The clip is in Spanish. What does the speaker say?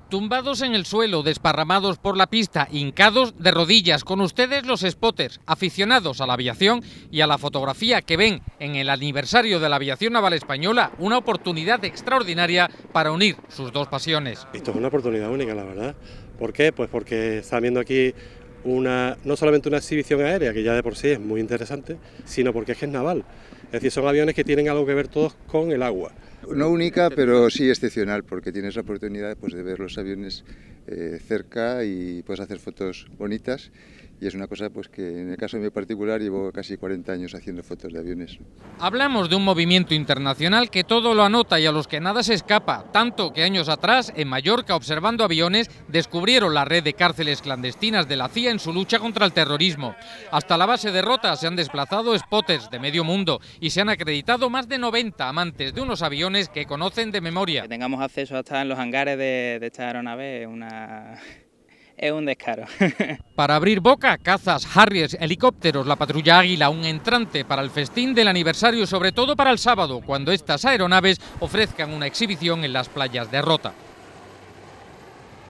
Tumbados en el suelo, desparramados por la pista, hincados de rodillas, con ustedes los spotters, aficionados a la aviación y a la fotografía, que ven en el aniversario de la aviación naval española una oportunidad extraordinaria para unir sus dos pasiones. Esto es una oportunidad única, la verdad. ¿Por qué? Pues porque está viendo aquí no solamente una exhibición aérea, que ya de por sí es muy interesante, sino porque es que es naval. Es decir, son aviones que tienen algo que ver todos con el agua. No única, pero sí excepcional, porque tienes la oportunidad pues, de ver los aviones cerca y puedes hacer fotos bonitas. Y es una cosa pues, que en el caso mío particular llevo casi 40 años haciendo fotos de aviones. Hablamos de un movimiento internacional que todo lo anota y a los que nada se escapa, tanto que años atrás, en Mallorca, observando aviones, descubrieron la red de cárceles clandestinas de la CIA en su lucha contra el terrorismo. Hasta la base de Rota se han desplazado spotters de medio mundo y se han acreditado más de 90 amantes de unos aviones que conocen de memoria. Que tengamos acceso a estar en los hangares de esta aeronave es un descaro. Para abrir boca, cazas, Harriers, helicópteros, la patrulla Águila, un entrante para el festín del aniversario, sobre todo para el sábado, cuando estas aeronaves ofrezcan una exhibición en las playas de Rota.